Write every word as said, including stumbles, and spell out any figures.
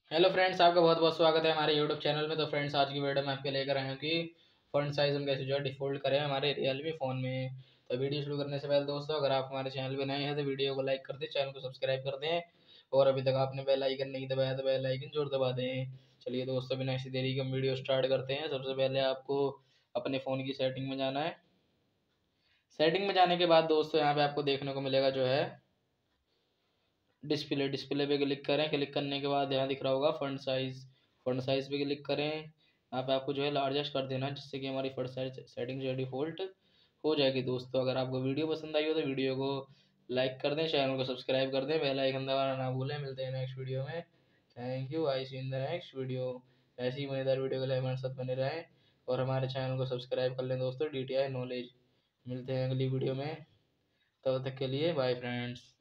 Hello friends, आपका बहुत बहुत स्वागत है हमारे यूट्यूब चैनल में। तो फ्रेंड्स, आज की वीडियो में आपके लेकर आए हैं कि फ़ॉन्ट साइज़ हम कैसे जो है डिफ़ॉल्ट करें हमारे रियलमी फ़ोन में। तो वीडियो शुरू करने से पहले दोस्तों, अगर आप हमारे चैनल पे नए हैं तो वीडियो को लाइक कर दें, चैनल को सब्सक्राइब कर दें और अभी तक आपने बेल आइकन नहीं दबाया तो बेल आइकन ज़रूर दबा दें। चलिए दोस्तों, बिना किसी देरी के हम वीडियो स्टार्ट करते हैं। सबसे पहले आपको अपने फ़ोन की सेटिंग में जाना है। सेटिंग में जाने के बाद दोस्तों, यहाँ पे आपको देखने को मिलेगा जो है डिस्प्ले डिस्प्ले पे क्लिक करें। क्लिक करने के बाद यहाँ दिख रहा होगा फ़ॉन्ट साइज़। फ़ॉन्ट साइज़ पे क्लिक करें। यहाँ पे आपको जो है लार्जेस्ट कर देना है, जिससे कि हमारी फ़ॉन्ट साइज़ सेटिंग जो है डिफ़ॉल्ट हो जाएगी। दोस्तों, अगर आपको वीडियो पसंद आई हो तो वीडियो को लाइक कर दें, चैनल को सब्सक्राइब कर दें, बेल आइकन दबाना ना भूलें। मिलते हैं नेक्स्ट वीडियो में। Thank you. I see in the next video. ऐसी ही मज़ेदार वीडियो के लिए हमारे साथ बने रहें और हमारे चैनल को सब्सक्राइब कर लें दोस्तों। D T I knowledge. मिलते हैं अगली वीडियो में, तब तक के लिए बाय फ्रेंड्स।